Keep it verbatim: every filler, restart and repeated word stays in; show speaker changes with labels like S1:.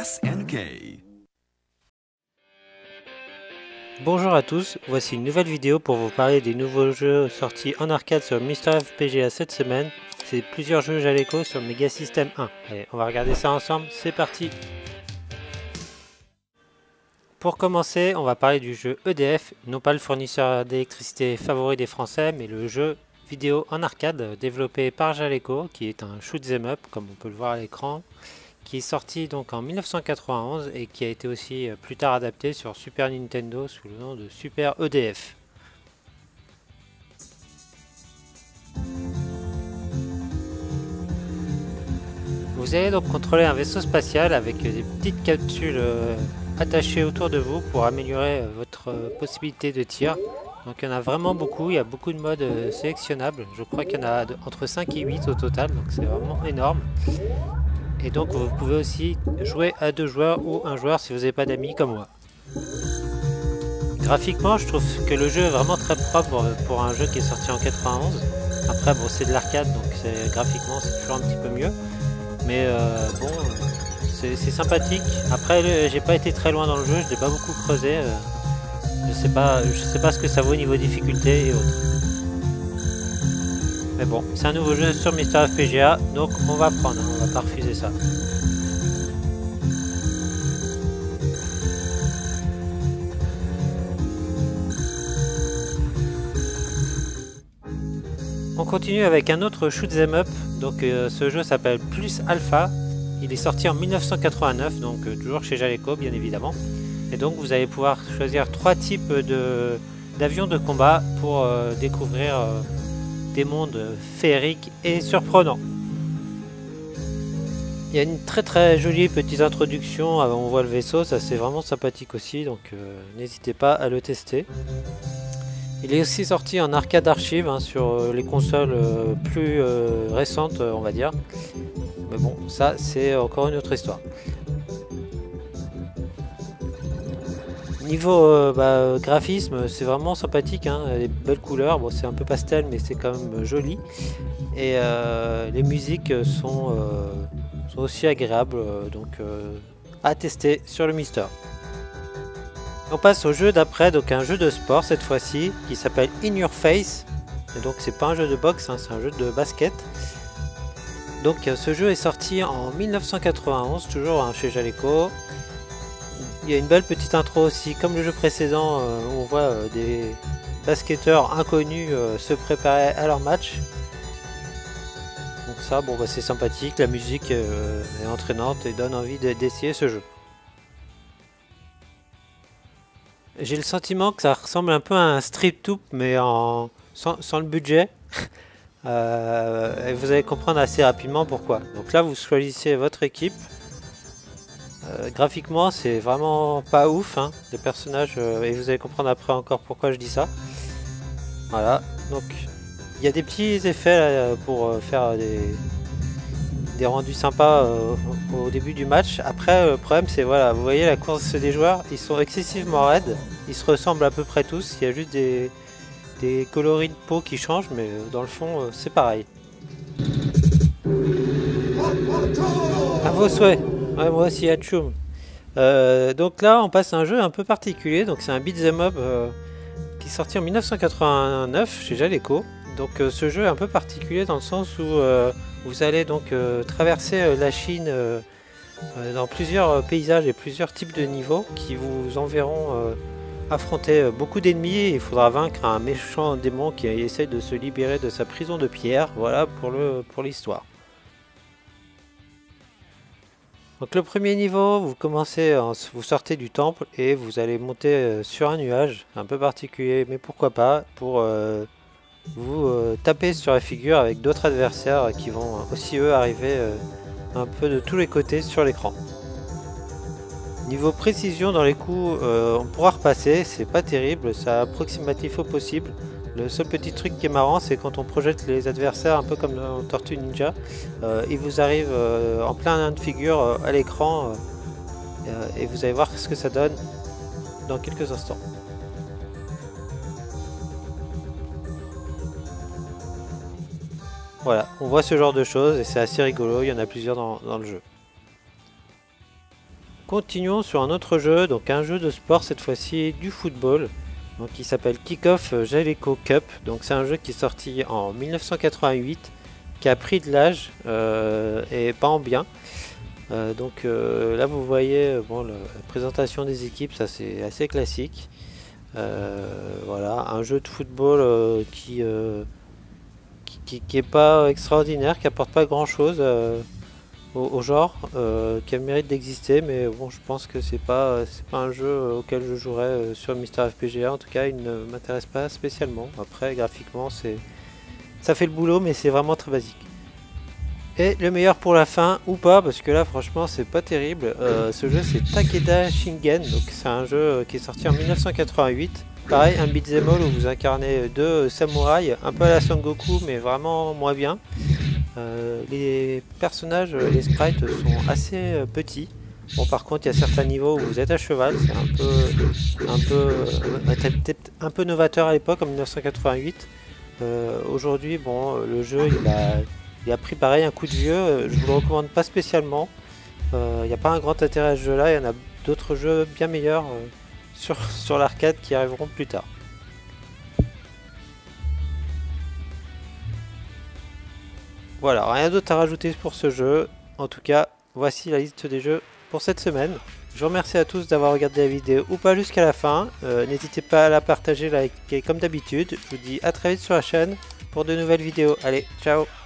S1: S N K.
S2: Bonjour à tous, voici une nouvelle vidéo pour vous parler des nouveaux jeux sortis en arcade sur Mister F P G A cette semaine. C'est plusieurs jeux Jaleco sur Mega System un. Allez, on va regarder ça ensemble, c'est parti. Pour commencer, on va parler du jeu E D F, non pas le fournisseur d'électricité favori des Français, mais le jeu vidéo en arcade développé par Jaleco, qui est un shoot 'em up, comme on peut le voir à l'écran, qui est sorti donc en mille neuf cent quatre-vingt-onze et qui a été aussi plus tard adapté sur Super Nintendo sous le nom de Super E D F. Vous allez donc contrôler un vaisseau spatial avec des petites capsules euh, attachées autour de vous pour améliorer euh, votre euh, possibilité de tir. Donc il y en a vraiment beaucoup, il y a beaucoup de modes euh, sélectionnables. Je crois qu'il y en a de, entre cinq et huit au total, donc c'est vraiment énorme. Et donc vous pouvez aussi jouer à deux joueurs ou un joueur si vous n'avez pas d'amis comme moi. Graphiquement, je trouve que le jeu est vraiment très propre pour un jeu qui est sorti en quatre-vingt-onze. Après bon, c'est de l'arcade, donc graphiquement c'est toujours un petit peu mieux. Mais euh, bon, c'est sympathique. Après, j'ai pas été très loin dans le jeu, je l'ai pas beaucoup creusé. Euh, je sais pas, je sais pas ce que ça vaut au niveau difficulté et autres. Mais bon, c'est un nouveau jeu sur Mister F P G A, donc on va prendre, hein, on va pas refuser ça. On continue avec un autre shoot 'em up, donc euh, ce jeu s'appelle Plus Alpha. Il est sorti en mille neuf cent quatre-vingt-neuf, donc euh, toujours chez Jaleco bien évidemment. Et donc vous allez pouvoir choisir trois types de d'avions de combat pour euh, découvrir euh, des mondes féeriques et surprenants. Il y a une très très jolie petite introduction, on voit le vaisseau, ça c'est vraiment sympathique aussi, donc euh, n'hésitez pas à le tester. Il est aussi sorti en arcade archive hein, sur les consoles euh, plus euh, récentes, on va dire. Mais bon, ça c'est encore une autre histoire. Niveau euh, bah, graphisme, c'est vraiment sympathique, hein, les belles couleurs, bon, c'est un peu pastel mais c'est quand même joli. Et euh, les musiques sont, euh, sont aussi agréables, euh, donc euh, à tester sur le Mister. On passe au jeu d'après, donc un jeu de sport cette fois-ci, qui s'appelle In Your Face. Et donc c'est pas un jeu de boxe, hein, c'est un jeu de basket. Donc ce jeu est sorti en mille neuf cent quatre-vingt-onze, toujours hein, chez Jaleco. Il y a une belle petite intro aussi, comme le jeu précédent, euh, où on voit euh, des basketteurs inconnus euh, se préparer à leur match. Donc ça, bon bah c'est sympathique, la musique euh, est entraînante et donne envie d'essayer ce jeu. J'ai le sentiment que ça ressemble un peu à un strip tube mais en sans, sans le budget. euh, et vous allez comprendre assez rapidement pourquoi. Donc là vous choisissez votre équipe. Euh, graphiquement c'est vraiment pas ouf hein, les personnages euh, et vous allez comprendre après encore pourquoi je dis ça. Voilà, donc il y a des petits effets là, pour euh, faire des, des rendus sympas euh, au début du match. Après le problème c'est voilà, vous voyez la course des joueurs, ils sont excessivement raides, ils se ressemblent à peu près tous, il y a juste des, des coloris de peau qui changent mais dans le fond euh, c'est pareil. À vos souhaits. Ouais, moi aussi Hachoum. Euh, donc là on passe à un jeu un peu particulier, donc c'est un beat'em up euh, qui est sorti en mille neuf cent quatre-vingt-neuf chez Jaleco. Donc euh, ce jeu est un peu particulier dans le sens où euh, vous allez donc euh, traverser euh, la Chine euh, euh, dans plusieurs euh, paysages et plusieurs types de niveaux qui vous enverront euh, affronter euh, beaucoup d'ennemis et il faudra vaincre un méchant démon qui essaie de se libérer de sa prison de pierre. Voilà pour le pour l'histoire. Donc le premier niveau, vous commencez, vous sortez du temple et vous allez monter sur un nuage un peu particulier, mais pourquoi pas, pour euh, vous euh, taper sur la figure avec d'autres adversaires qui vont aussi eux arriver euh, un peu de tous les côtés sur l'écran. Niveau précision dans les coups, euh, on pourra repasser, c'est pas terrible, c'est approximatif au possible. Le seul petit truc qui est marrant, c'est quand on projette les adversaires un peu comme dans Tortue Ninja, euh, ils vous arrivent euh, en plein de figure euh, à l'écran euh, et vous allez voir ce que ça donne dans quelques instants. Voilà, on voit ce genre de choses et c'est assez rigolo, il y en a plusieurs dans, dans le jeu. continuons sur un autre jeu, donc un jeu de sport cette fois-ci du football, donc qui s'appelle Kick-Off Jaleco Cup. Donc c'est un jeu qui est sorti en mille neuf cent quatre-vingt-huit, qui a pris de l'âge euh, et pas en bien. Euh, donc euh, là vous voyez bon, le, la présentation des équipes, ça c'est assez classique. Euh, voilà, un jeu de football euh, qui, euh, qui, qui, qui est pas extraordinaire, qui apporte pas grand chose euh, au, au genre, euh, qui a le mérite d'exister, mais bon, je pense que c'est pas c'est pas un jeu auquel je jouerais euh, sur Mister F P G A. En tout cas, il ne m'intéresse pas spécialement. Après, graphiquement, c'est ça fait le boulot, mais c'est vraiment très basique. Et le meilleur pour la fin, ou pas, parce que là franchement c'est pas terrible. Euh, ce jeu c'est Takeda Shingen, donc c'est un jeu qui est sorti en mille neuf cent quatre-vingt-huit. Pareil, un beat'em all où vous incarnez deux samouraïs, un peu à la Son Goku, mais vraiment moins bien. Euh, les personnages, les sprites sont assez petits. Bon, par contre, il y a certains niveaux où vous êtes à cheval, c'est un peu, un peu, euh, peut-être un peu novateur à l'époque en mille neuf cent quatre-vingt-huit. Euh, Aujourd'hui, bon, le jeu il a Il a pris pareil un coup de vieux, je vous le recommande pas spécialement. Il euh, n'y a pas un grand intérêt à ce jeu là, il y en a d'autres jeux bien meilleurs euh, sur, sur l'arcade qui arriveront plus tard. Voilà, rien d'autre à rajouter pour ce jeu. En tout cas, voici la liste des jeux pour cette semaine. Je vous remercie à tous d'avoir regardé la vidéo ou pas jusqu'à la fin. Euh, N'hésitez pas à la partager, liker comme d'habitude. Je vous dis à très vite sur la chaîne pour de nouvelles vidéos. Allez, ciao!